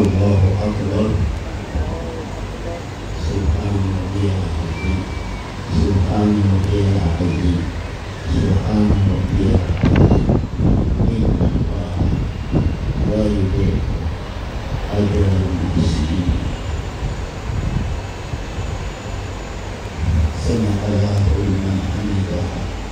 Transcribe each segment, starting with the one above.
Allahu Akbar. Subhanallahil azim. Subhanallahil azim. Subhanallahil azim. Inna Allaha la yudhi'u ajral muhsinin. Sami Allahu liman hamidah.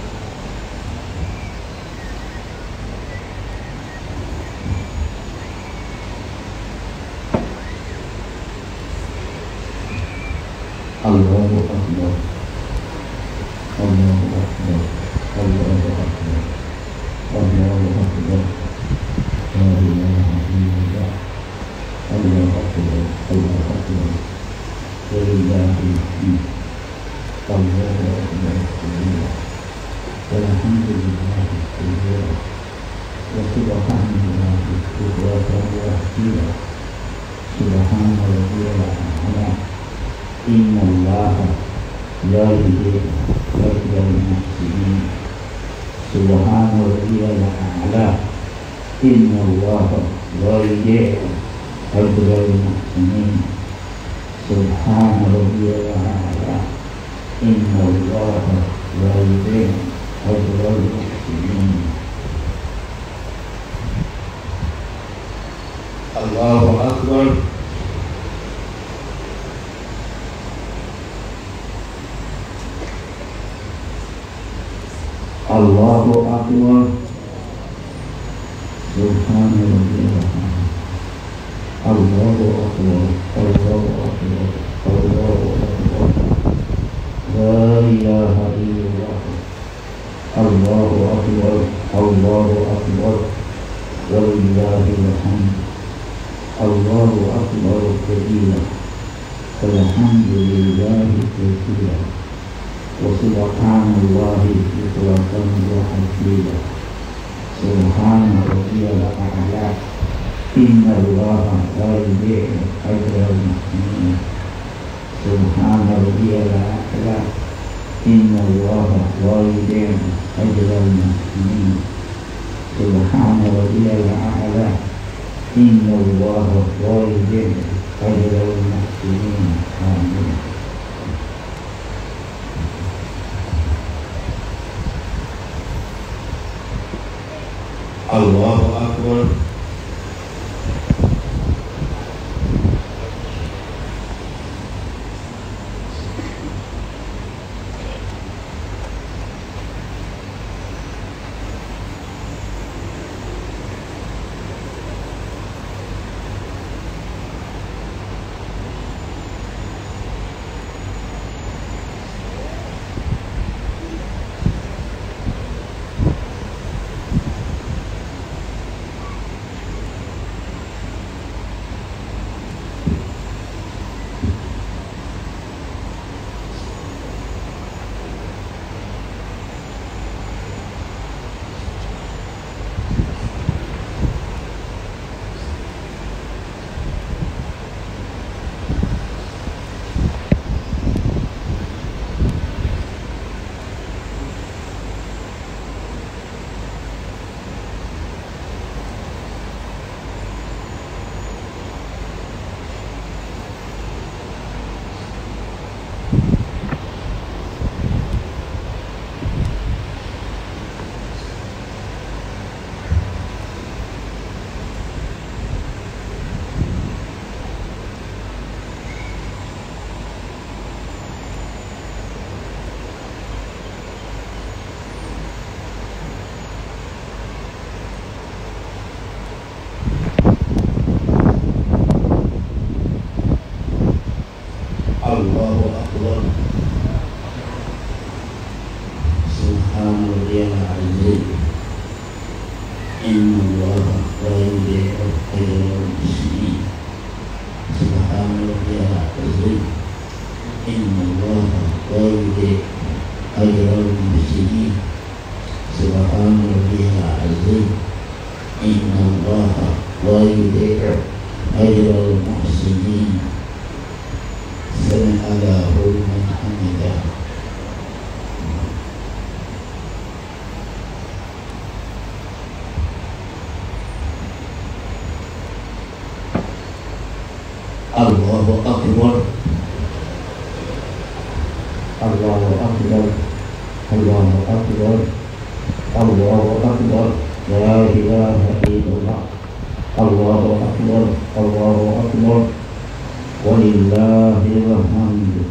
Allahu Akbar. Allahu Akbar. Allahu Akbar. Allahu Akbar. La ilaha illallah. Allahu Akbar. Allahu Akbar. Walillahil hamd. Allahu Akbar. Walhamdulillah katsira. Wa subhanallahi bukratan wa asila. Subhanallahil a'la. Inna Allaha la yudhi'u ajral muhsinin. Subhanallahil a'la. Inna Allaha la yudhi'u ajral muhsinin. Subhanallahil a'la. Inna Allaha la yudhi'u ajral muhsinin. Allahu Akbar. Allahu Akbar. Subhanallah. Allahu Akbar. Allahu Akbar. Allahu Akbar. La ilaha illallah. Allahu Akbar. Allahu Akbar. Walillahil hamd. Allahu Akbar kabira. Walhamdulillahi katsira. Wa subhanallahi bukratan wa asila. Subhanallahil a'la. Inna Allaha la yudhi'u ajral muhsinin. Subhanallahil a'la. Inna Allaha la yudhi'u ajral muhsinin. Subhanallahil a'la. Inna Allaha la yudhi'u ajral muhsinin. Amin. Allahu Akbar. Allahu Akbar. Subhanallahil azim. Inna Allaha la yudhi'u ajral muhsinin. Subhanallahil azim. Inna Allaha la yudhi'u ajral muhsinin. Subhanallahil azim. Inna Allaha la yudhi'u ajral muhsinin. Sami Allahu liman hamidah. Allahu Akbar. Allahu Akbar. Allahu Akbar. Allahu Akbar. La ilaha illallah. Allahu Akbar. Allahu Akbar. Walillahil hamd.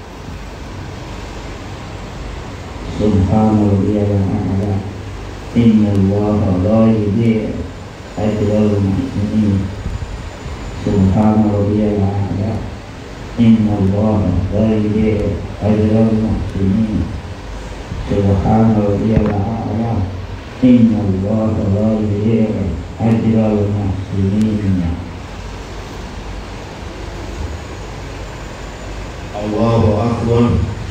Subhana rabbiyal a'la. Inna Allaha la yudhi'u ajral muhsinin. Subhana rabbiyal a'la. Inna Allaha la yudhi'u ajral muhsinin. Subhana rabbiyal a'la. Inna Allaha la yudhi'u ajral muhsinin. Allahu Akbar.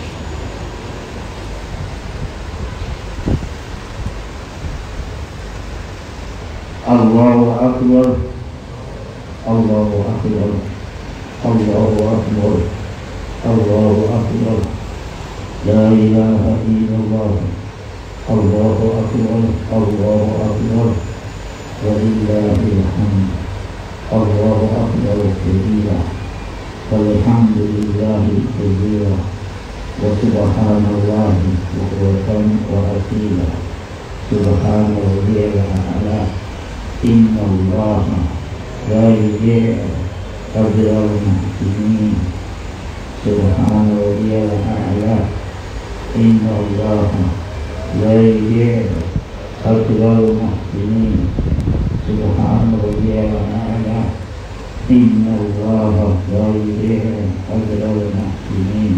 Allahu Akbar. Allahu Akbar. Allahu Akbar. Allahu Akbar. La ilaha illallah. Allahu Akbar. Allahu Akbar. Walillahil hamd. Allahu Akbar kabira. Walhamdulillahi kabira. Wa subhanallahi bukratan wa asila. Subhana rabbiyal a'la. Inna Allaha la yudhi'u ajral muhsinin. Subhana rabbiyal a'la. Inna Allaha la yudhi'u ajral muhsinin. Subhana rabbiyal a'la. Inna Allaha la yudhi'u ajral muhsinin.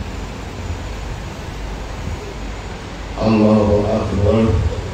Allahu Akbar.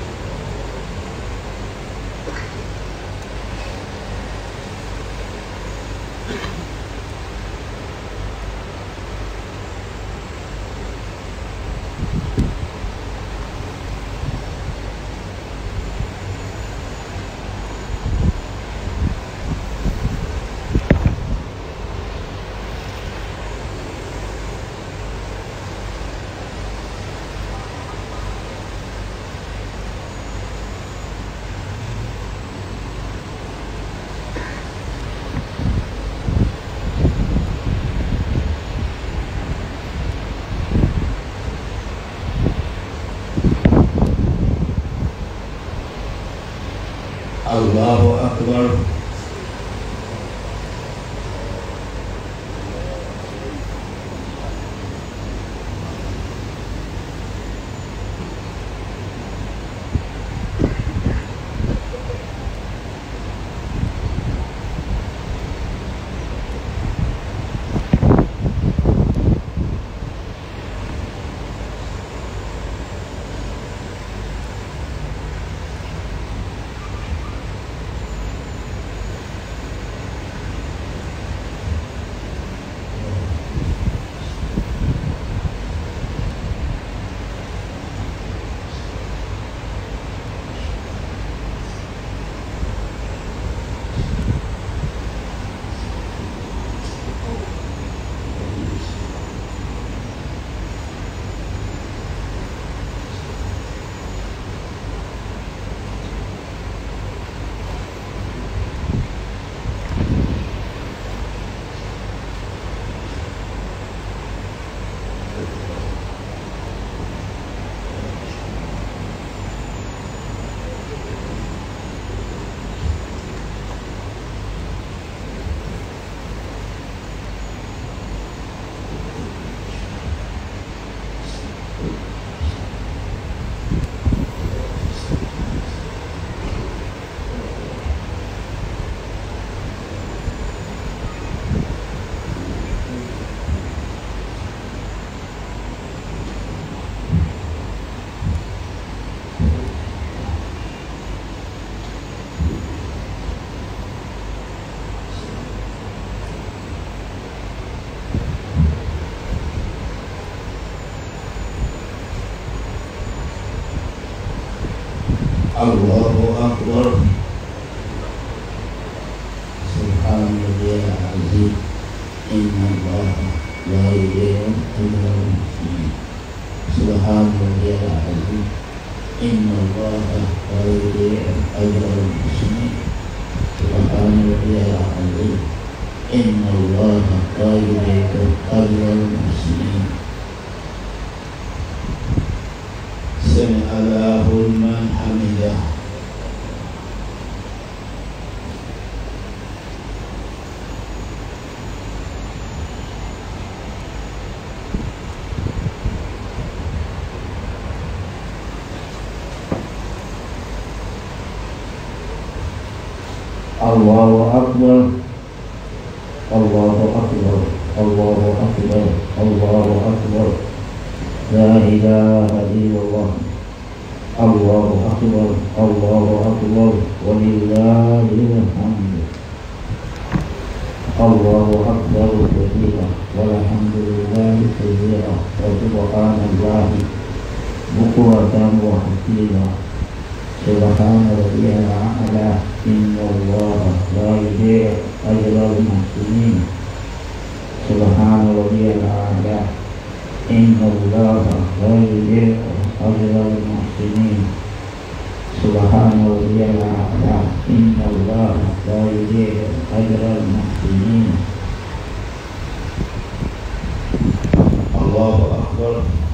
Allahu Akbar. Allahu Akbar. Subhanallahil azim. Inna Allaha la yudhi'u ajral muhsinin. Subhanallahil azim. Inna Allaha la yudhi'u ajral muhsinin. Subhanallahil azim. إن الله لا يضيع أجر المحسنين سمع الله لمن حمده Allahu Akbar, Allahu Akbar, Allahu Akbar, Allahu Akbar, La ilaha illallah, Allahu Akbar, Allahu Akbar, walillahil hamd. Allahu Akbar kabira, walhamdulillahi kabira, wa subhanallahi bukratan wa asila. Subhana rabbiyal a'la, inna allaha la yudhi'u ajral muhsinin. Subhana rabbiyal a'la, inna allaha la yudhi'u ajral muhsinin. Subhana rabbiyal a'la, inna allaha la yudhi'u ajral muhsinin. Allahu Akbar.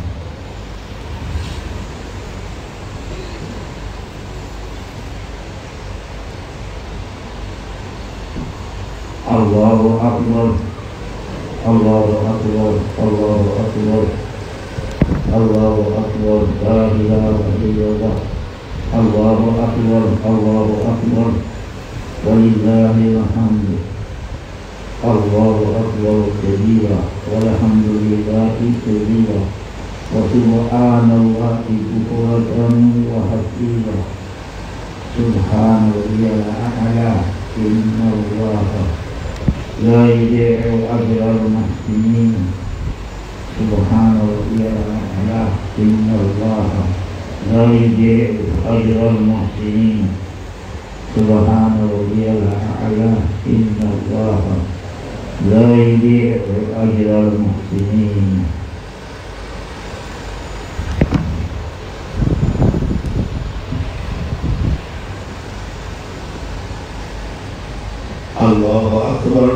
Allahu Akbar, Allahu Akbar, Allahu Akbar, Allahu Akbar, La ilaha illallah, Allahu Akbar, Allahu Akbar, walillahil hamd. Allahu Akbar kabira, walhamdulillahi kabira, wa subhanallahi bukratan wa asila. Subhana rabbiyal a'la, inna allaha la yudhi'u ajral muhsinin. Subhana rabbiyal a'la, inna allaha la yudhi'u ajral muhsinin. Subhana rabbiyal a'la, inna allaha la yudhi'u ajral muhsinin. Allahu Akbar.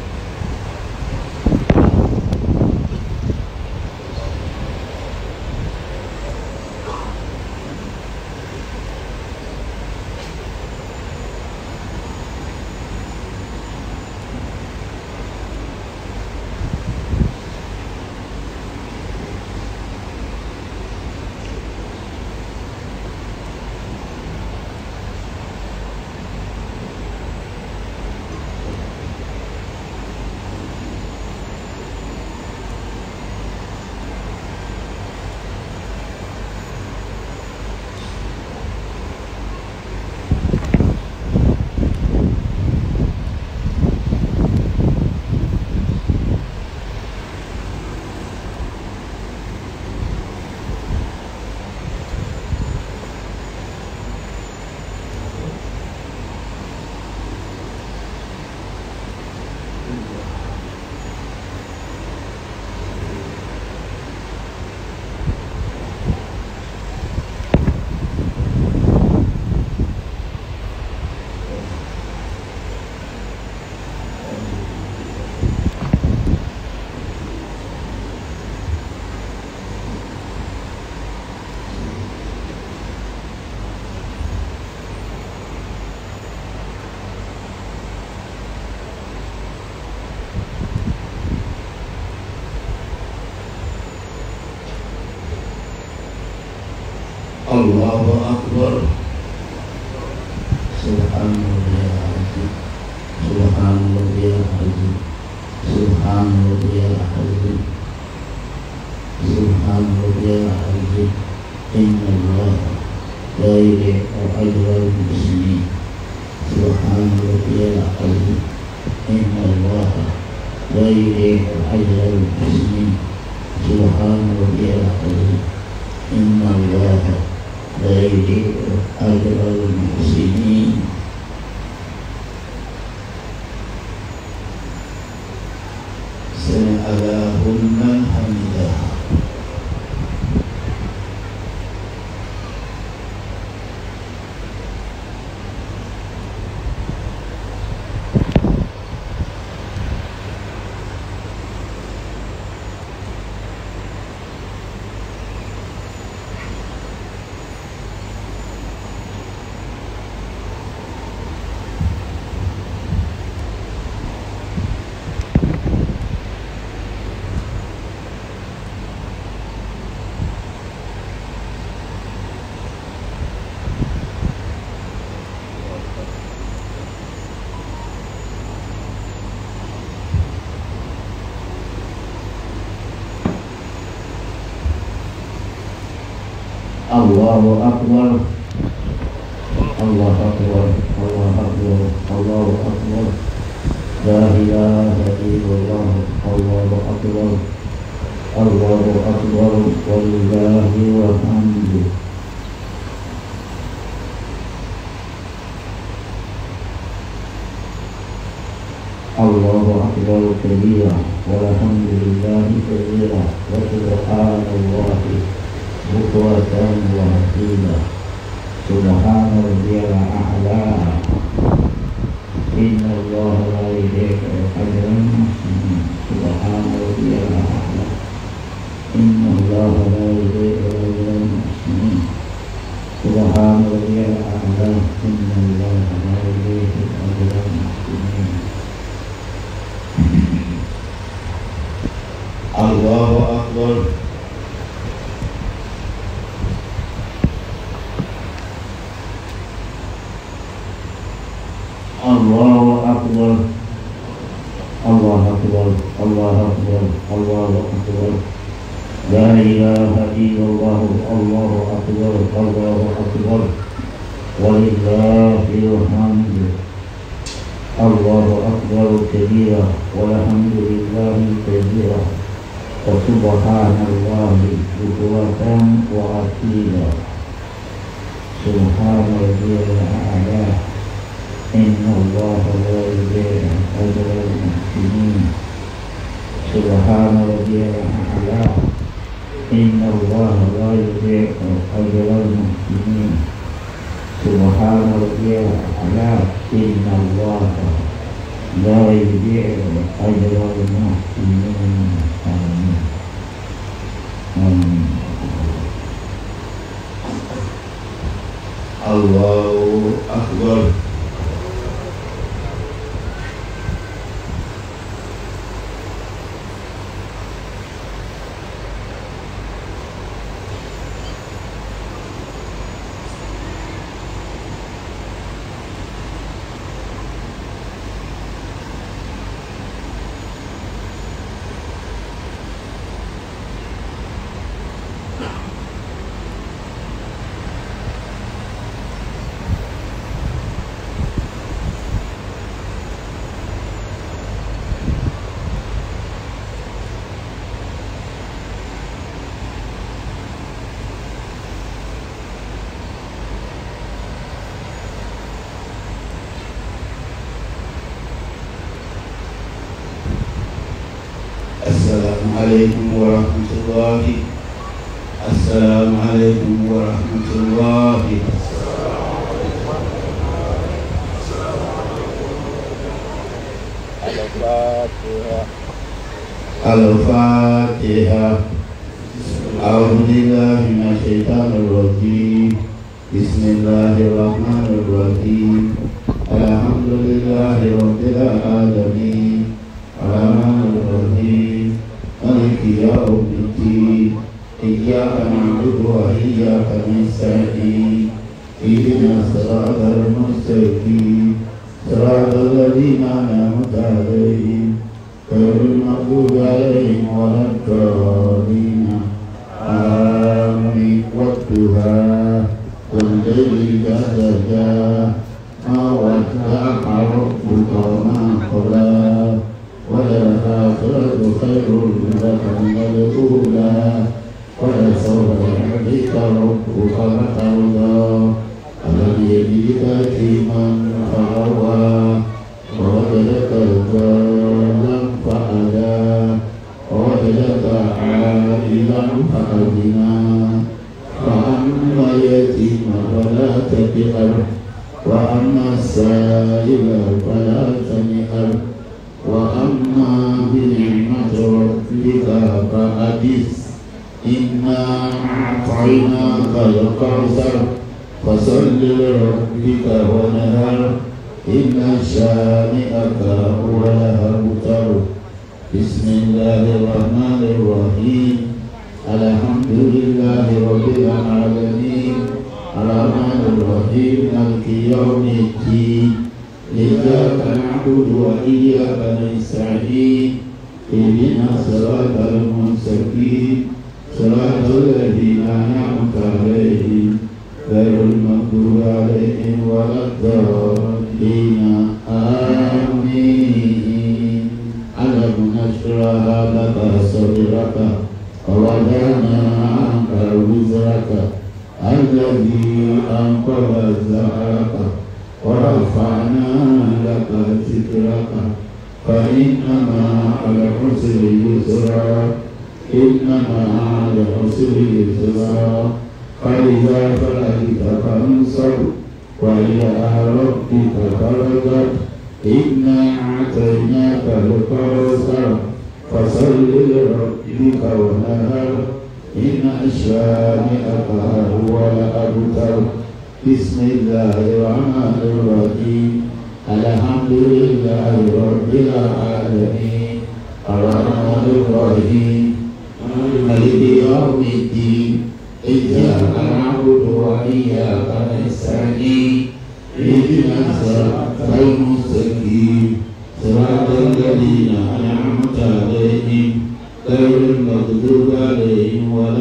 Allahu Akbar. Subhanallah, Subhanallah, Subhanallah, Subhanallah, inna allaha la yudhi'u ajral muhsinin. Subhanallah, inna allaha la yudhi'u ajral muhsinin. Subhanallah, inna allaha la yudhi'u ajral muhsinin. Sami'a Allahu liman hamidah. Allahu Akbar. Allahu Akbar. Allahu Akbar. Allahu Akbar. La ilaha illallah. Allahu Akbar. Allahu Akbar. Wallahil hamdu. Allahu Akbar kabira walhamdulillahi kabira wa subhanallahi bukratan wa asila. Subhana rabbiyal a'la. Inna Allaha la yudhi'u ajral muhsinin. Subhana rabbiyal a'la. Inna Allaha la yudhi'u ajral muhsinin. Subhana rabbiyal a'la. Inna Allaha la yudhi'u ajral muhsinin. Allahu Akbar. Allahu Akbar. Allahu Akbar. Allahu Akbar. Allahu Akbar. La ilaha illallah. Allahu Akbar. Allahu Akbar. Walillahil hamdu. Allahu Akbar kabira walhamdulillahi kabira wa subhanallahi bukratan wa asila. Subhana rabbiyal a'la. Inna Allaha la yudhi'u ajral muhsinin. Subhana rabbiyal a'la. Inna Allaha la yudhi'u ajral muhsinin. Subhana rabbiyal a'la. Inna Allaha la yudhi'u ajral muhsinin. Amin. Amin. Allahu Akbar. Assalamualaikum warahmatullahi. Assalamualaikum warahmatullahi. Al-Fatihah. Al-Fatihah. A'udzubillahi minasyaitonir rajim. Bismillahirrahmanirrahim. Alhamdulillahi rabbil alamin. Ar-Rahmanir Rahim. Maliki yaumiddin. Iyyaka na'budu wa iyyaka nasta'in. Ihdinas siratal mustaqim. Siratal ladzina an'amta 'alaihim ghairil maghdubi 'alaihim waladdallin. Amin. Wadduha wal laili idza saja. Ma wadda'aka rabbuka wa ma qala. وَلَلْآخِرَةُ خَيْرٌ لَكَ مِنَ الْأُولَى وَلَسَوْفَ يُعْطِيكَ رَبُّكَ فَتَرْضَىٰ أَلَمْ يَجِدْكَ يَتِيمًا فَآوَىٰ وَوَجَدَكَ ضَالًّا فَهَدَىٰ وَوَجَدَكَ عَائِلًا فَأَغْنَىٰ فَأَمَّا الْيَتِيمَ فَلَا تَقْهَرْ وَأَمَّا السَّائِلَ فَلَا تَنْهَرْ وَأَمَّا بِنِعْمَةِ رَبِّكَ فَحَدِّثْ إِنَّا أَعْطَيْنَاكَ الْكَوْثَرَ فَصَلِّ لِرَبِّكَ وَانْحَرْ إِنَّ شَانِئَكَ هُوَ الْأَبْتَرُ. بسم الله الرحمن الرحيم. الحمد لله رب العالمين. الرحمن الرحيم. مالك يوم الدين. إياك نعبد وإياك نستعين. اهدنا الصراط المستقيم صراط الذين أنعمت عليهم ووضعنا عنك وزرك الذي أنقض ظهرك ورفعنا لك ذكرك فإنما على العسر يسرا إنما على العسر يسرا فإذا فرغت فانصب وإلى ربك فارغب إنا أعطيناك الكوثر فصل لربك وانحر إن شانئك هو الأبتر بسم الله الرحمن الرحيم الحمد لله رب العالمين الرحمن الرحيم مالك يوم الدين إياك نعبد وإياك نستعين اهدنا الصراط المستقيم صراط الذين أنعمت عليهم غير المغضوب عليهم ولا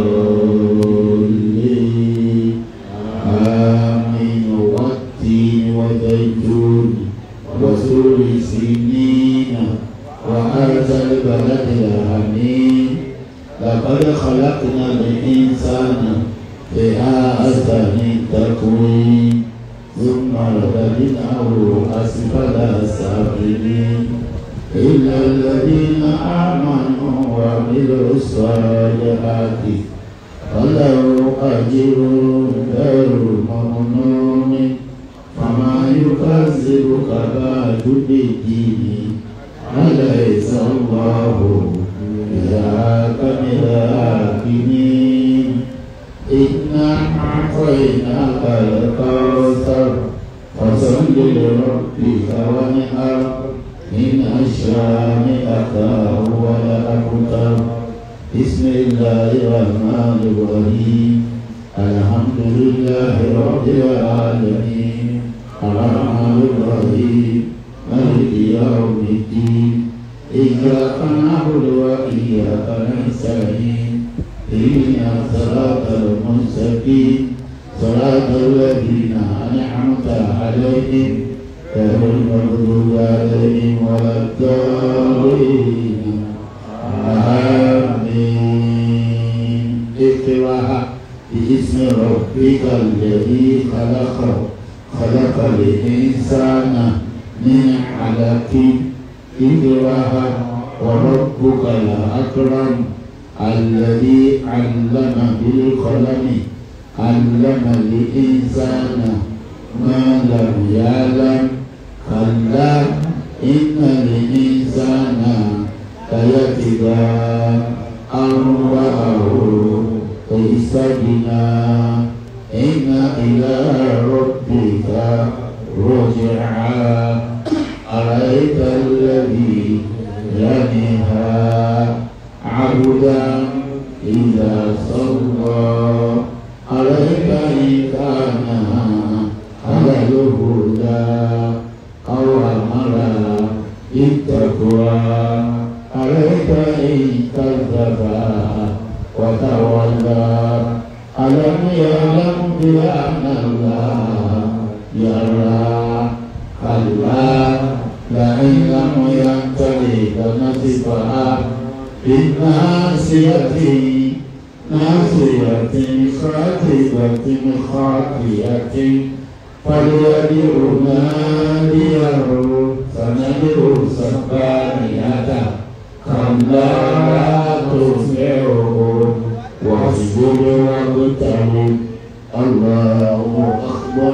الضالين آمين والتين والزيتون وسور سنين وهذا البلد الأمين لقد خلقنا الإنسان في أحسن تقويم ثم رددناه أسفل سافلين إلا الذين آمنوا وعملوا الصالحات فلهم أجر غير ممنون فما يكذبك بعد بالدين أليس الله بأحكم الحاكمين إنا أعطيناك الكوثر فصل لربك وانحر إن شانئك هو الأبتر بسم الله الرحمن الرحيم الحمد لله رب العالمين الرحمن الرحيم مالك يوم الدين إياك نعبد وإياك نستعين اهدنا الصراط المستقيم صراط الذين أنعمت عليهم غير المغضوب عليهم ولا الضالين آمين اقرأ باسم ربك الذي خلق الإنسان من علق اقرأ وربك الأكرم الذي علم بالقلم علم الإنسان ما لم يعلم كلا إن الإنسان ليطغى أن رآه استغنى إن إلى ربك رجعا أرأيت الذي ينهى عبدا إذا صلى عليك إن كان على الهدى أو أمر بالتقوى عليك إن كذب وتولى ألم يعلم بأن الله يرى كلا لئن لم ينته لنصفها بالناصية خاطبة خاطئة فليدع ناديه سندعو الزبانية كلا لا تطعه واسجد واقترب الله أكبر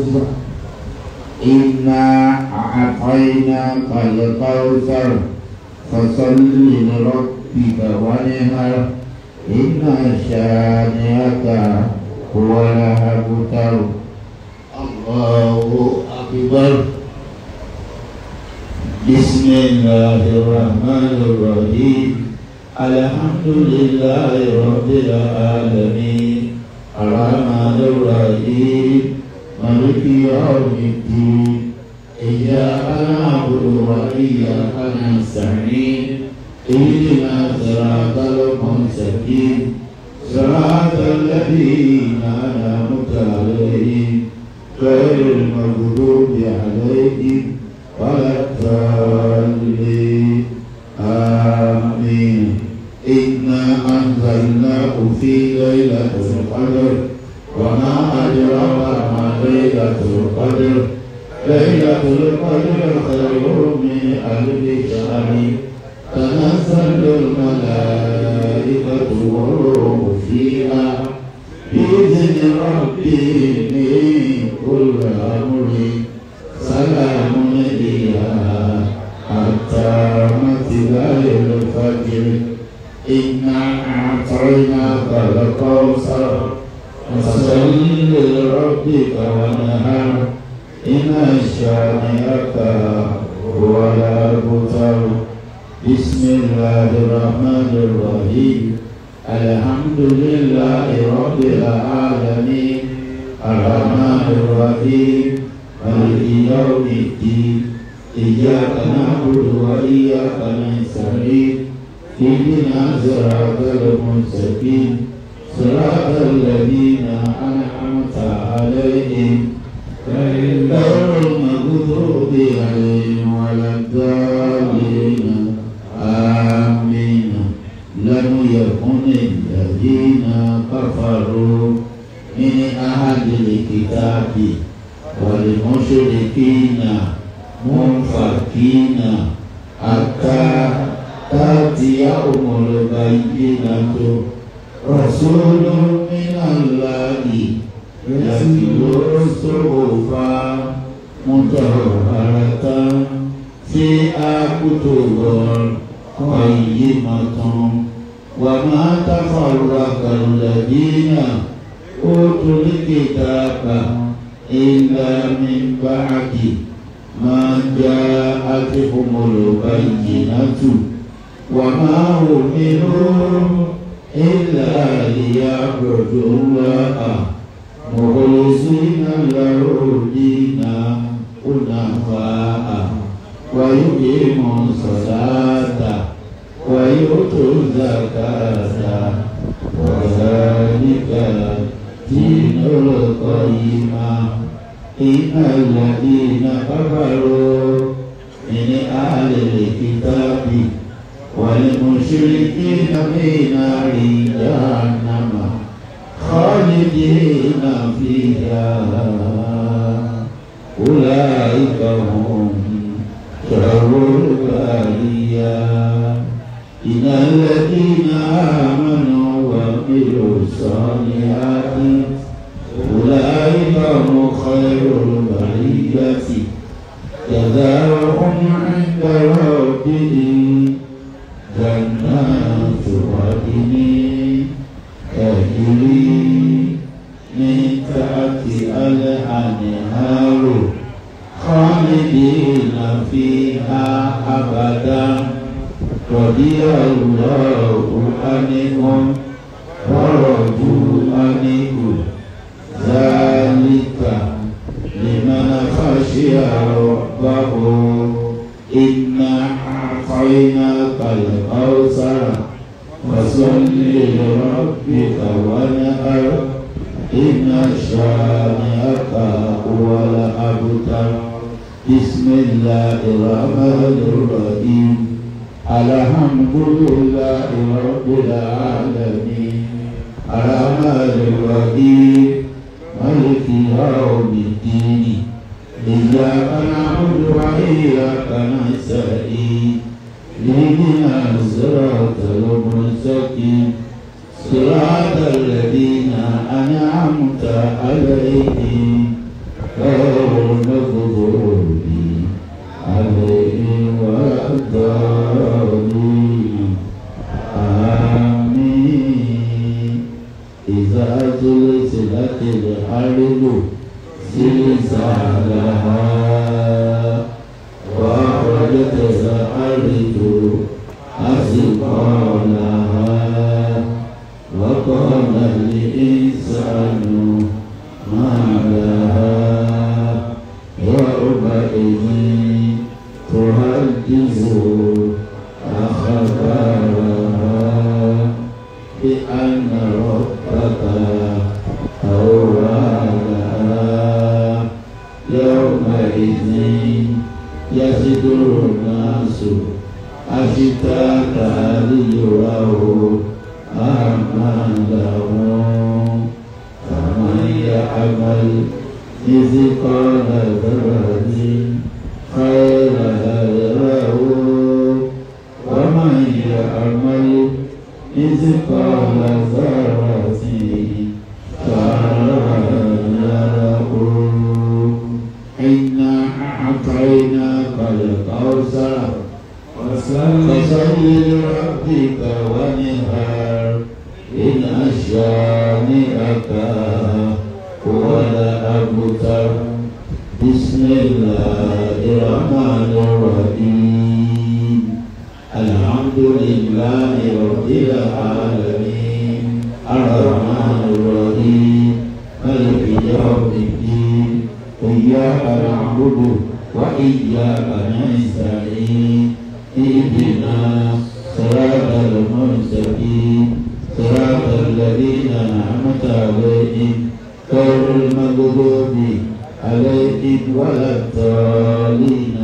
إنا أعطيناك الكوثر فصل لربك وانحر إن شانئك هو الأبتر الله أكبر بسم الله الرحمن الرحيم الحمد لله رب العالمين الرحمن الرحيم مالك يوم الدين إياك نعبد وإياك نستعين اهدنا الصراط المستقيم صراط الذين أنعمت عليهم غير المغضوب عليهم ولا الضالين آمين إنا أنزلناه في ليلة القدر وما أدراك ما ليلة القدر ليلة القدر خير من ألف شهر تنزل الملائكة والروح فيها بإذن ربهم من كل أمر سلام هي حتى مطلع الفجر إنا أعطيناك الكوثر فصل لربك وانحر إن شانئك هو الأبتر بسم الله الرحمن الرحيم الحمد لله رب العالمين الرحمن الرحيم مالك يوم الدين إياك نعبد وإياك نستعين اهدنا صراط المستقيم صراط الذين أنعمت عليهم غير المغضوب عليهم ولا الضالين آمين لم يكن الذين كفروا من أهل الكتاب والمشركين منفكين حتى تأتيهم البينة رسول من الله يتلو صحفا مطهرة فيها كتب قيمة وما تفرق الذين أوتوا الكتاب إلا من بعد ما جاءتهم البينة وما أمروا إلا ليعبدوا الله مخلصين له الدين حنفاء ويقيموا الصلاة ويؤتوا الزكاة وذلك دين القيمة إن الذين كفروا من أهل الكتاب والمشركين في نار جهنم خالدين فيها أولئك هم شر البرية إن الذين آمنوا وعملوا الصالحات أولئك هم خير البرية جزاؤهم عند ربهم جنات عدن تجري من تحتها الأنهار خالدين فيها أبدا رضي الله عنهم ورضوا عنه ذلك لمن خشي ربه إنا أعطيناك الكوثر فصل لربك وانحر إن شانئك هو الأبتر بسم الله الرحمن الرحيم الحمد لله رب العالمين الرحمن الرحيم مالك يوم الدين إياك نعبد وإياك نستعين اهدنا الصراط المستقيم صراط الذين أنعمت عليهم غير المغضوب عليهم ولا الضالين آمين إذا زلزلت الأرض زلزالها وأخرجت الأرض أثقالها وقال الإنسان ما لها يومئذ تحدث أخبارها بأن ربك أوعى لها يومئذ أعماله فمن يعمل مثقال ذرة خيرا يره ومن يعمل مثقال ذرة شرا يره إنا أعطيناك الكوثر فصل لربك وانحر إن شانئك هو الأبتر بسم الله الرحمن الرحيم الحمد لله رب العالمين الرحمن الرحيم مالك يوم الدين إياك نعبد وإياك نستعين اهدنا صراط المستقيم صراط الذين أنعمت عليهم غير المغضوب عليهم ولا الضالين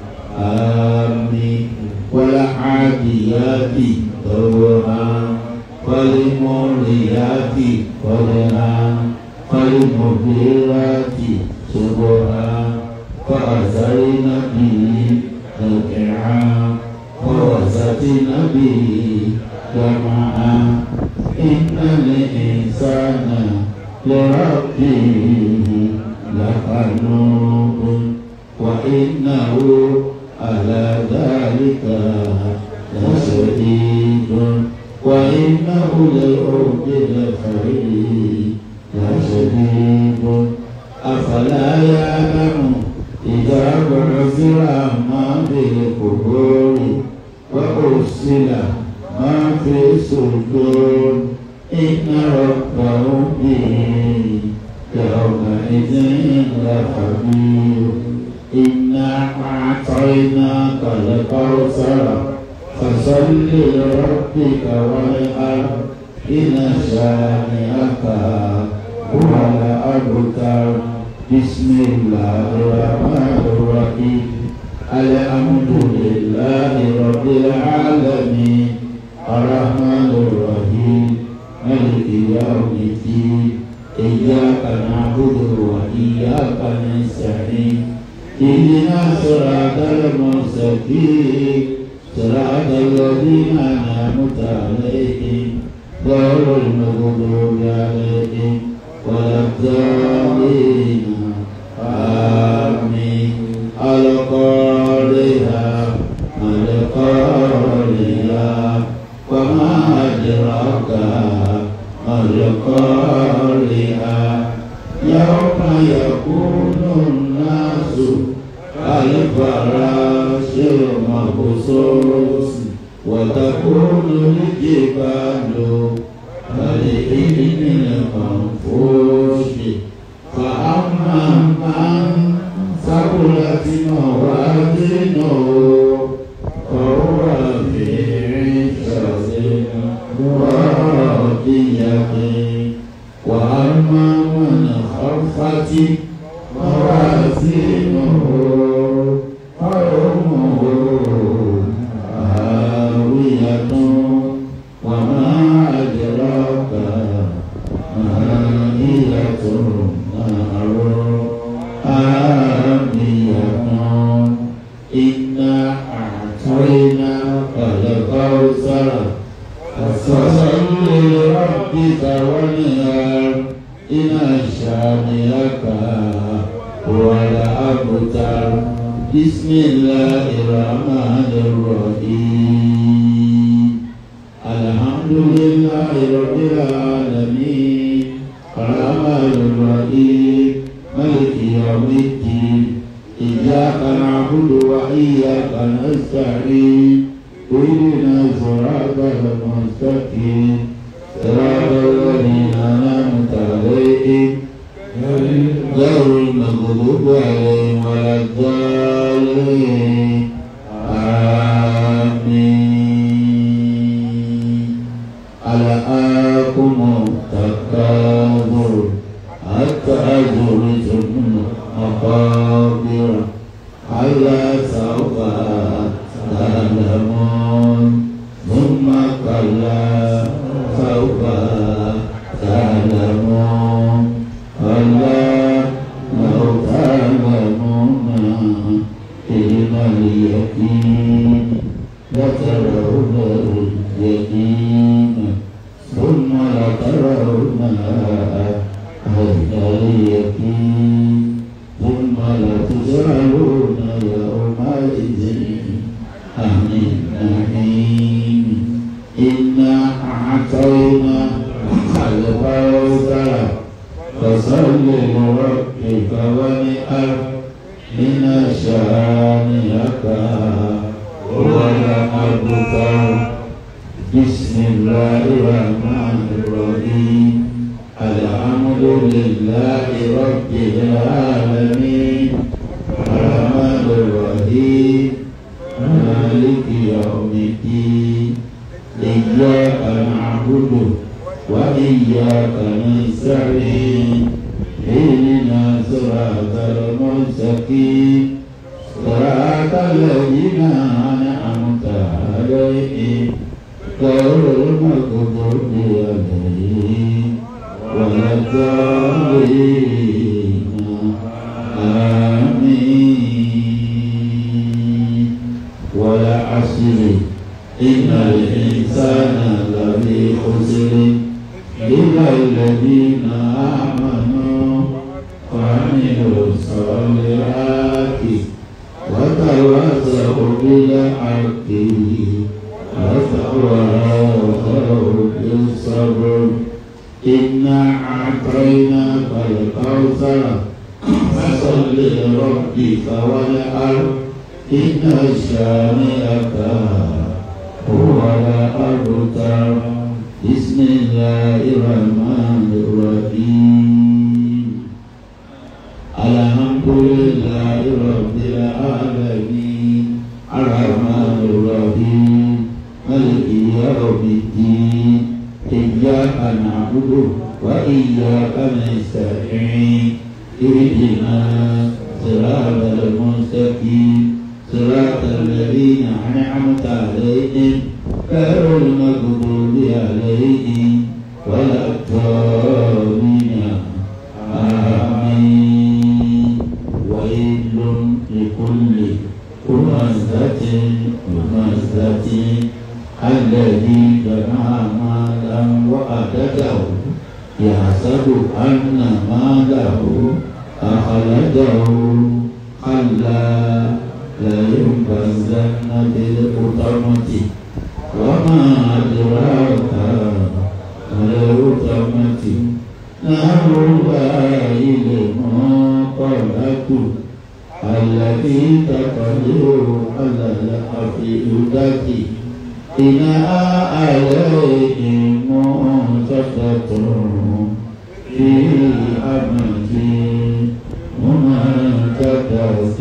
آمين والعاديات ضبحا فالموريات قدحا فالمغيرات صبحا فأثرن به نقعا فوسطن به جمعا إن الإنسان لربه لقنوط وإنه على ذلك لشهيد وإنه لحب الخير لشديد أفلا يعلم إذا بعثر ما في القبور وأرسل ما في الصدور إن ربهم به يومئذ لخبير إنا أعطيناك الكوثر فصل لربك وانحر إن شانئك هو الأبتر بسم الله الرحمن الرحيم الحمد لله رب العالمين الرحمن الرحيم مالك يوم الدين إياك نعبد وإياك نستعين اهدنا صراط المستقيم صراط الذين أنعمت عليهم غير المغضوب عليهم ولا الضالين آمين القارئة ما القارئة وما أدراك ما القارئة يوم يكون الناس كالفراش المبثوث وتكون الجبال كالعهن المنفوش فأما من ثقلت موازينه فهو في عيشة راضية وأما من خفت موازينه فأمه هاوية وما أدراك ما هي نار آمية إنا أعطيناك الكوثر فصل لربك وانحر إن شانئك هو الأبتر بسم الله الرحمن الرحيم الحمد لله رب العالمين الرحمن الرحيم مالك يوم الدين إياك نعبد وإياك نستعين اهدنا الصراط المستقيم صراط الذين أنعمت عليهم غير المغضوب عليهم ولا الضالين آمين ألهاكم التكاثر حتى زرتم المقابر كلا سوف تعلمون ثم كلا سوف سوف تعلمون كلا لو تعلمون علم اليقين لترون اليقين ثم لترونها عين اليقين ثم لتسألون يومئذ عن النعيم إنا أعطيناك الكوثر فصل لربك وانحر إن شانئك هو الأبتر بسم الله الرحمن الرحيم الحمد لله رب العالمين الرحمن الرحيم مالك يوم الدين إياك نعبد وإياك نستعين اهدنا صراط المستقيم صراط الذين أنعمت عليهم غير المغضوب عليهم ولا الضالين آمين والعصر إن الإنسان لفي خسر إلا الذين آمنوا وعملوا الصالحات وتواصوا بالحق وتواصوا بالصبر إنا أعطيناك الكوثر فصل لربك وانحر إن شانئك هو الأبتر بسم الله الرحمن الرحيم الحمد لله رب العالمين الرحمن الرحيم مالك يوم الدين إياك نعبد وإياك نستعين اهدنا صراط المستقيم صراط الذين أنعمت عليهم غير المغضوب عليهم ولا الضالين آمين ويل لكل همزة لمزة الذي جمع مالا وعدده يحسب أن ماله أخلده كلا لينبذن بالحطمة وما أدراك ما الحطمة نار الله الموقدة التي تطلع على الأفئدة إنها عليهم موصدة في أمد ممتدة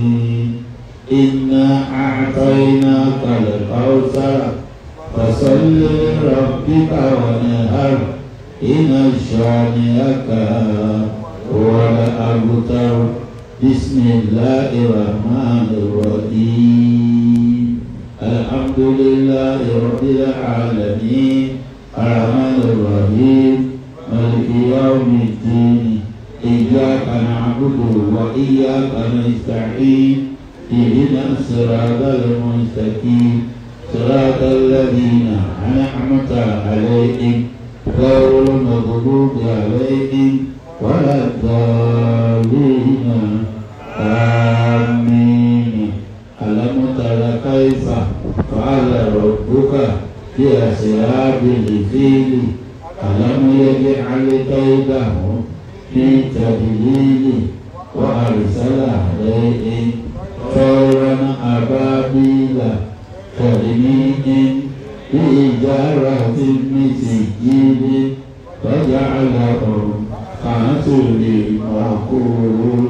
إنا أعطيناك الكوثر فصل لربك وانحر إن شانئك هو الأبتر بسم الله الرحمن الرحيم الحمد لله رب العالمين الرحمن الرحيم مالك يوم الدين إياك نعبد وإياك نستعين اهدنا الصراط المستقيم صراط الذين أنعمت عليهم غير المغضوب عليهم ولا الضالين آمين ألم تر كيف فعل ربك بأصحاب الفيل ألم يجعل كيدهم في تضليل وأرسل عليهم طيرا أبابيل ترميهم بحجارة من سجيل فجعلهم كعصف مأكول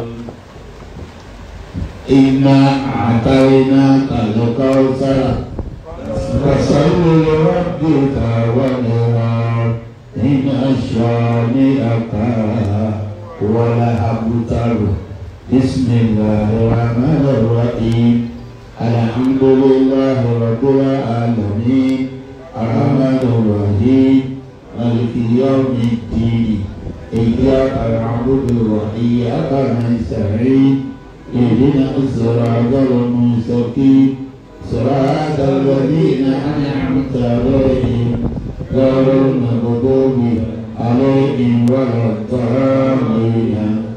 إنا أعطيناك الكوثر فصل لربك وانحر إن شانئك هو الأبتر بسم الله الرحمن الرحيم الحمد لله رب العالمين الرحمن الرحيم مالك يوم الدين إياك نعبد وإياك نستعين اهدنا الصراط المستقيم صراط الذين أنعمت عليهم غير المغضوب عليهم ولا الضالين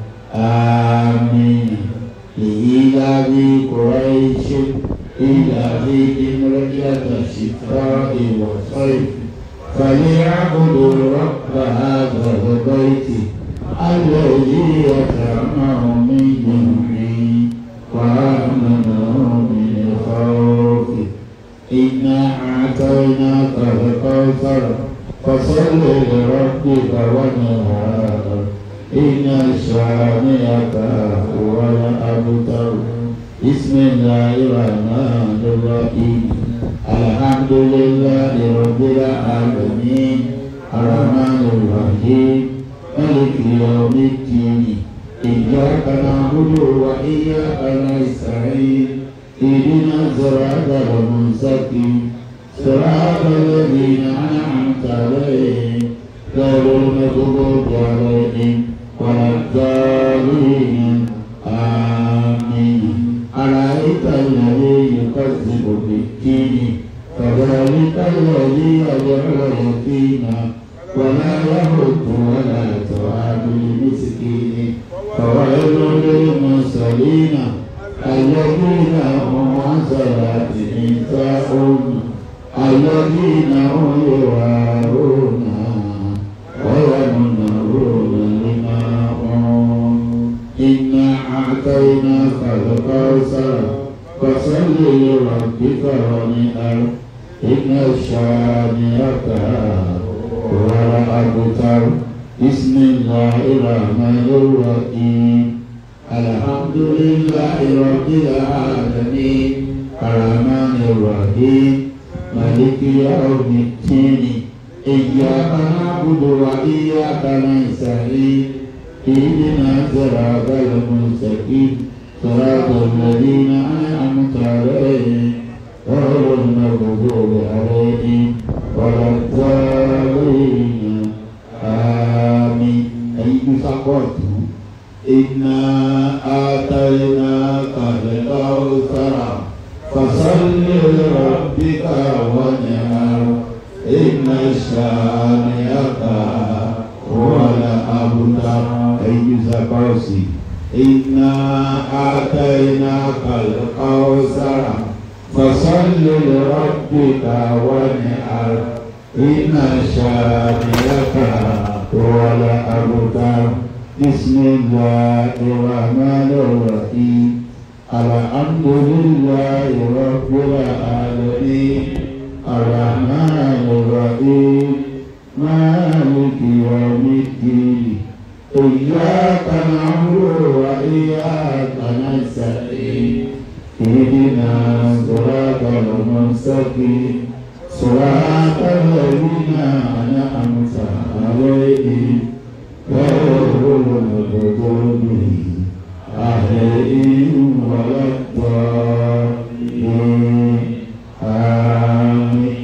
آمين. لإيلاف قريش إيلافهم رحلة الشتاء والصيف فليعبدوا رب هذا البيت الذي أطعمهم من جوع وآمنهم من خوف. إنا أعطيناك الكوثر فصل لربك وانحر إن شانئك هو الأبتر. بسم الله الرحمن الرحيم الحمد لله رب العالمين الرحمن الرحيم مالك يوم الدين إياك نعبد وإياك نستعين اهدنا الصراط المستقيم صراط الذين أنعمت عليهم غير المغضوب عليهم ولا الضالين آمين. أرأيت الذي يكذب بالدين فذلك الذي يدعو اليتيم ولا يحض ولا يطعم المسكين فويل للمرسلين الذين هم عن صلاتهم ساهون الذين هم يراءون ويمنعون الماعون. إنا أعطيناك الكوثر فصل لربك وانحر إن شانئك هو الأبتر. بسم الله الرحمن الرحيم الحمد لله رب العالمين الرحمن الرحيم مالك يوم الدين إياك نعبد وإياك نستعين اهدنا الصراط المستقيم صراط الذين أنعمت عليهم غير المغضوب عليهم ولا الضالين آمين. أيها الأخوة إنا آتيناك الكوثر فصل لربك وانحر إن شانئك هو الأبتر. أيها الأخوة إنا آتيناك الكوثر فصل لربك وانحر إن شانئك هو الأبتر. بسم الله الرحمن الرحيم الحمد لله رب العالمين الرحمن الرحيم مالك يوم الدين إياك نعبد وإياك نستعين اهدنا الصراط المستقيم صراط الذين أنعمت عليهم غير المغضوب عليهم ولا الضالين آمين.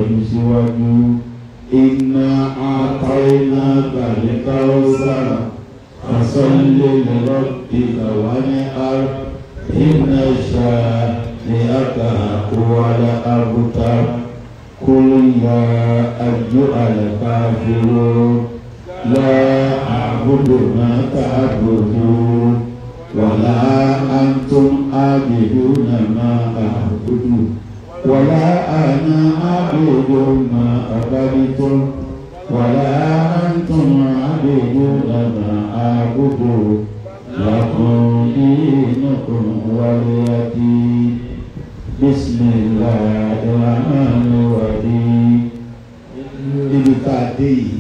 إنا أعطيناك الكوثر فصل لربك وانحر إن شانئك هو الأبتر. قل يا أيها الكافرون لا أعبد ما تعبدون ولا أنتم عابدون ما أعبد ولا أنا عابد ما عبدتم ولا أنتم عابدون ما أعبد لكم دينكم ولي دين. بسم الله الرحمن الرحيم. Ibi tá a dé yìí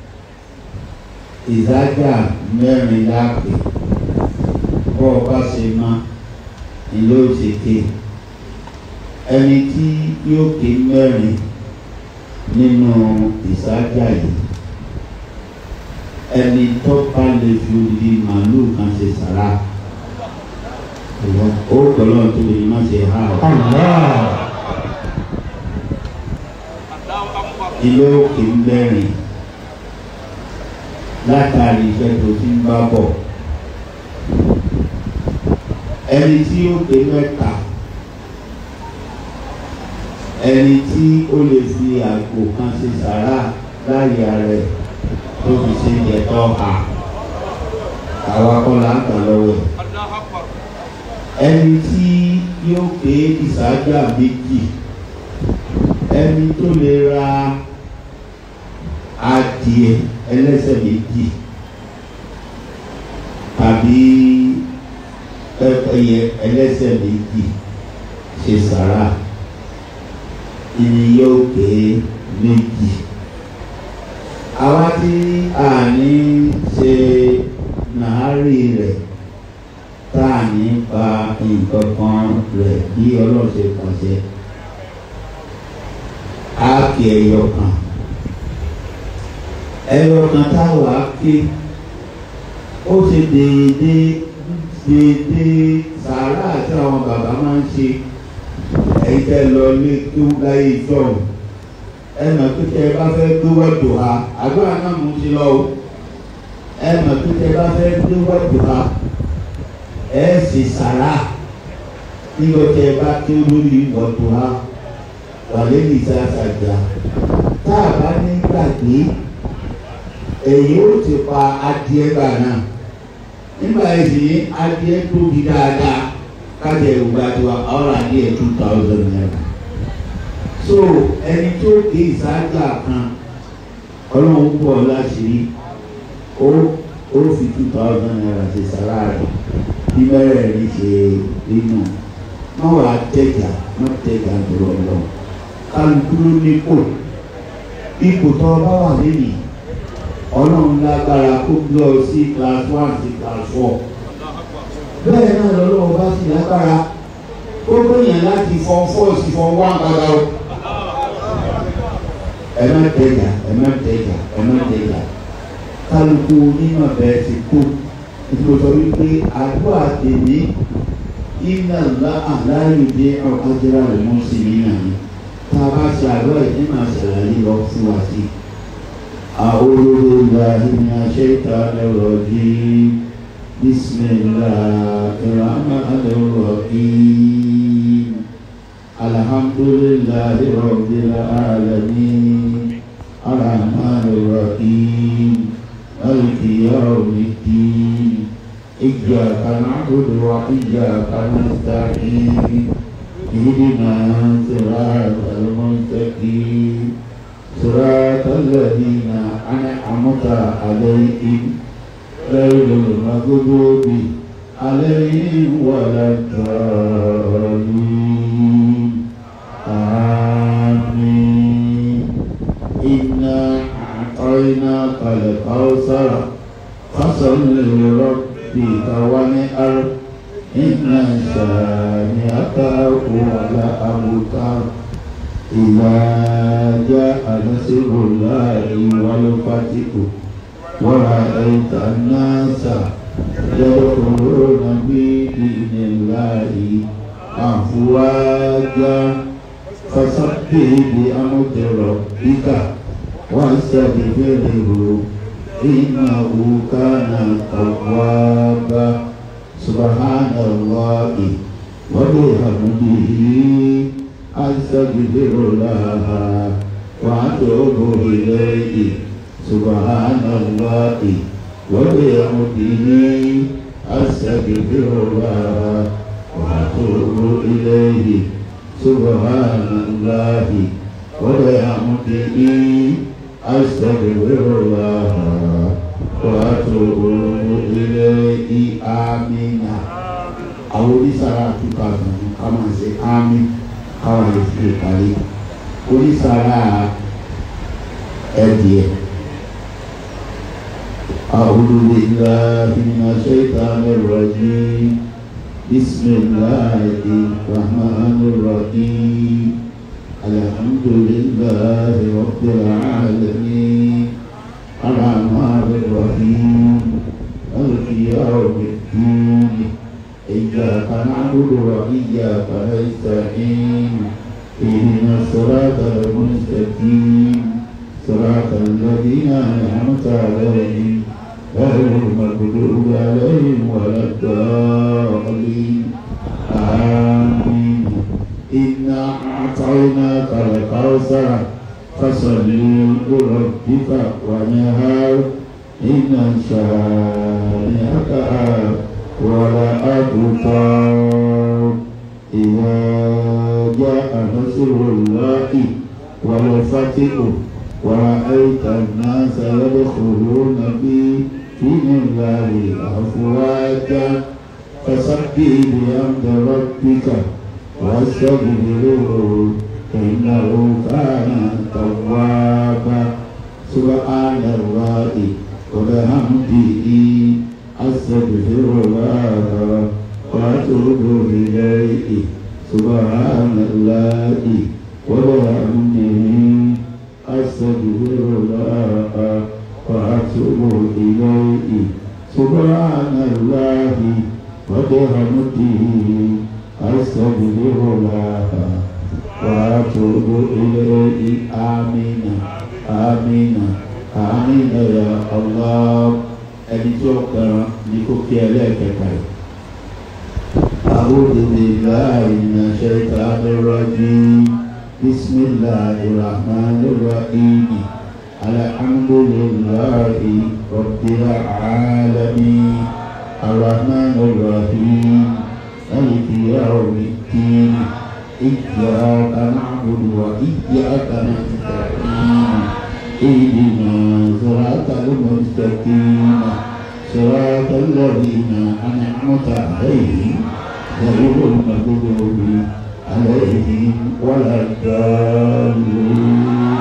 ìdájà mẹ́rin lápè bọ́ ọ bá ṣe má ni ló ṣe ké ẹni tí yóò ké mẹ́rin nínú ìsájà yìí ẹni tó bá lè fi di màlúù kan ṣe sàrà ó gbọ́dọ̀ tó lè má ṣe há ọ. ilé òkè mẹ́rin látàrí iṣẹ́ tó ti ń bá bọ̀. Ẹni tí ó pé mẹ́ta, ẹni tí ó lè fi àgbò kan ṣe sàrà láyé rẹ̀ tó fi ṣe ìjẹ̀tọ́ ha àwa kọ́ là ń kà lọ́wọ́ ẹ̀. Ẹni tí yóò pé ìsájà méjì, ẹni tó lè ra adìẹ ẹlẹ́sẹ̀ méjì tàbí pẹ́pẹ́yẹ ẹlẹ́sẹ̀ méjì ṣe sàrà ìní yóò pé méjì. Àwa tí a ní ṣe nàárì rẹ̀ tá a ní pa nǹkan kan rẹ̀ bí Ọlọ́run ṣe pàṣẹ, á kí ẹyọ kan táwa ké ó ṣe déédéé sàárà tí àwọn bàbá máa ń ṣe. Ẹ̀yin tẹ́ lọ lé kí ó láyé ìjọ́un ẹ̀mọ̀ pé tẹ́ ẹ bá fẹ́ gbé wọ́dù ha àdúrà náà mú sí lọ o. Ẹ̀mọ̀ pé tẹ́ ẹ bá fẹ́ gbé wọ́dù ha ẹ̀ sì sàrà nígbà tẹ́ ẹ bá ké lórí wọ́dù ha wà lẹ́yìn ìsáṣàjà. Tá a bá ní gbàgbé èyí ó ti pa adìẹ gbà náà. Nígbà yìí adìẹ tóbi dáadáa kájẹ ìwúgbà tí wa ọ̀rọ̀ adìẹ 2,000 naira. So ẹni tó ké ìsájà kan Ọlọ́run pọ̀ láṣìírí ó fi 2,000 naira ṣe sàrà rẹ̀ bí mẹ́rẹ̀ẹ̀rin ṣe nínú. Má wàá tẹ̀jà dúró lọ. Kálukú ló nípò ipò tó bá wà lẹ́yìn Ọlọ́run lágbára kó lọ sí class 1 sí class 4. Bẹ́ẹ̀ náà lọ́lọ́wọ́ bá sì lágbára ó gbìyàn láti form 4 sí form 1 padà o. Ẹ má tẹ̀jà kálukú nínú ọ̀bẹ ti kú. Ìdúró sọ wípé àdúrà tèmi iná láàyè dé ọ̀kájẹ́rà rẹ̀ mọ́ sí mi náà ni. Tá a bá ṣe àdúrà yìí máa ṣàlàyé lọ fún wa sí. أعوذ بالله من الشيطان الرجيم بسم الله الرحمن الرحيم الحمد لله رب العالمين الرحمن الرحيم مالك يوم الدين إياك نعبد وإياك نستعين اهدنا الصراط المستقيم صراط الذين أنعمت عليهم غير المغضوب عليهم ولا الضالين آمين. إنا أعطيناك الكوثر فصل لربك وانحر إن شانئك هو الأبتر. إذا جاء نصر الله والفتح ورأيت الناس يدخلون في دين الله أفواجا فسبح بحمد ربك واستغفره إنه كان توابا. سبحان الله وبحمده أستغفر الله وأتوب إليه. سبحان الله وبحمده أستغفر الله وأتوب إليه. سبحان الله وبحمده أستغفر الله وأتوب إليه. آمين. àwọn onísàrà 2000 ká máa ṣe ámì káwọn lè fi ìparí onísàrà ẹ̀dìẹ̀. A'udhu billahi minash shaitanir rajim. Bismillahir rahmanir rahim. Alhamdulillahi rabbil alamin. Ar-rahmanir rahim. Maliki yawmiddin. إياك نعبد وإياك نستعين. اهدنا الصراط المستقيم الذين أنعمت عليهم غير المغضوب عليهم ولا الضالين آمين. إنا أعطيناك الكوثر فصل لربك وانحر إن شانئك ولا أبتر. إذا جاء نصر الله والفتح ورأيت الناس يدخلون في دين الله أفواجا فسبح بحمد ربك واستغفره إنه كان توابا. سبحان الله وبحمده أستغفر الله وأتوب إليه. سبحان الله وبحمده أستغفر الله وأتوب إليه. سبحان الله وبحمده أستغفر الله وأتوب إليه. آمين آمين آمين يا الله. ẹni tí ó kàn ní kó kí ẹlẹ́ẹ̀kẹta yìí. أعوذ بالله من الشيطان الرجيم. بسم الله الرحمن الرحيم. الحمد لله رب العالمين الرحمن الرحيم مالك يوم الدين. إياك نعبد وإياك نستعين. اهدنا صراط المستقيم صراط الذين أنعمت عليهم غير المغضوب عليهم ولا الضالين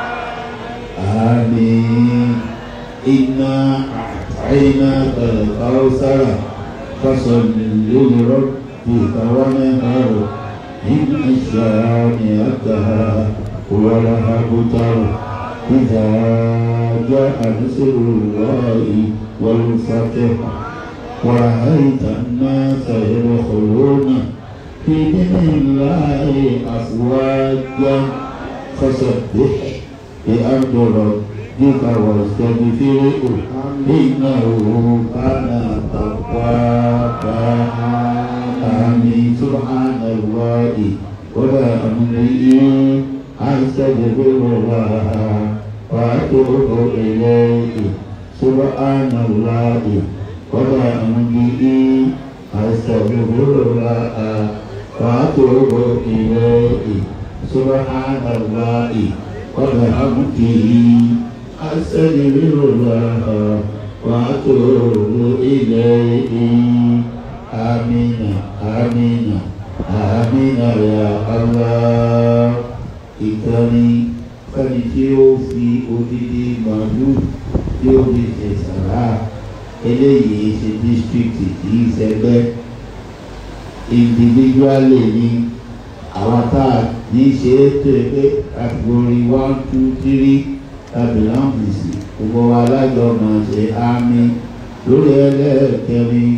آمين. إنا أعطيناك الكوثر فصل لربك وانحر إن شانئك هو الأبتر. إذا جاء نصر الله والفتح ورأيت الناس يدخلون في دين الله أفواجا فسبح بحمد ربك واستغفره إنه كان توابا. آمين. سبحان الله وبحمده أستغفر الله وأتوب إليه. سبحان الله وبحمده أستغفر الله وأتوب إليه. سبحان الله وبحمده أستغفر الله وأتوب إليه. آمين آمين آمين يا الله. ìkànnì fẹ́ni tí ó fi odidi màálù tí ó fi ṣe sàrà eléyìí ṣe district kì í ṣẹgbẹ́ individually ní àwọn tá a ní ṣe é tó ẹgbẹ́ category 1 2 3 tàbíláǹfì sí gbogbo alájọ máa ṣe àmì lórí ẹlẹ́ẹ̀kẹrin.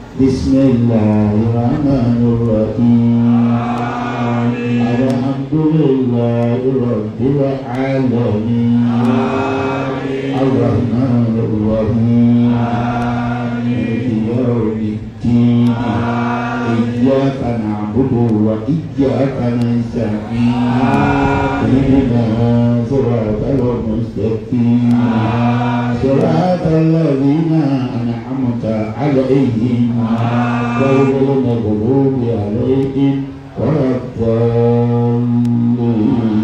Bismillahirrahmanirrahim. Alhamdulillahi rabbil alamin. Ar-Rahmanir-Rahim. Maliki yawmiddin. Iyyaka na'budu wa iyyaka nasta'in. Ihdinas siratal mustaqim. Siratal ladzina an'amta عليهم غير المغضوب عليهم ولا الضالين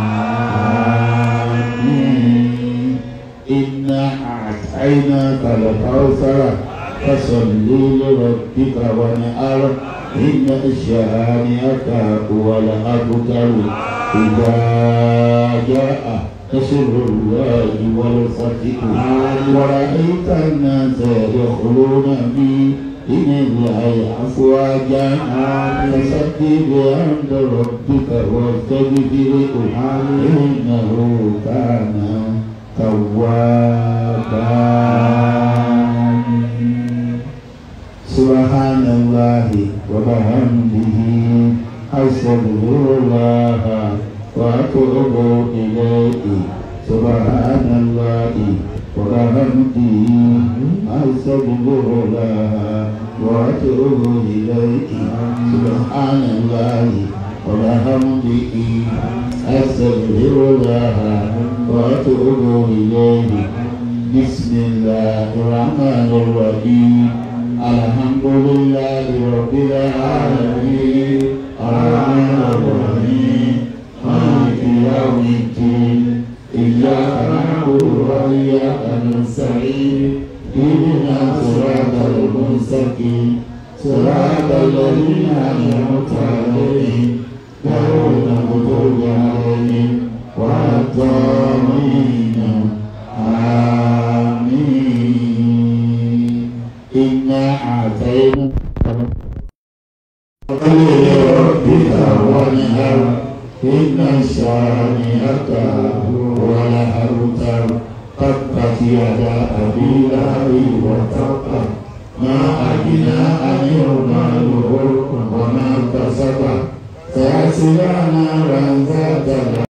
آمين. إنا أعطيناك الكوثر فصل لربك وانحر إن شانئك هو الأبتر. إذا جاء نصر الله والفتح ورأيت الناس يدخلون في دين الله أفواجا فسبح بحمد ربك واستغفره إنه كان توابا. سبحان الله وبحمده أستغفر الله وأتوب إليه. سبحان الله وبحمده أستغفر الله وأتوب إليه سبحان الله وبحمده أستغفر الله وأتوب إليه بسم الله الرحمن الرحيم الحمد لله رب العالمين الرحمن الرحيم مالك يوم الدين إياك نعبد وإياك نستعين اهدنا الصراط المستقيم صراط الذين أنعمت عليهم غير المغضوب عليهم ولا الضالين آمين إنا أعطيناك فصل لربك وانحر إن شانئك هو الأبتر تبت يدا أبي لهب وتب ما أغنى عنه ماله وما كسب سيصلى نارا ذات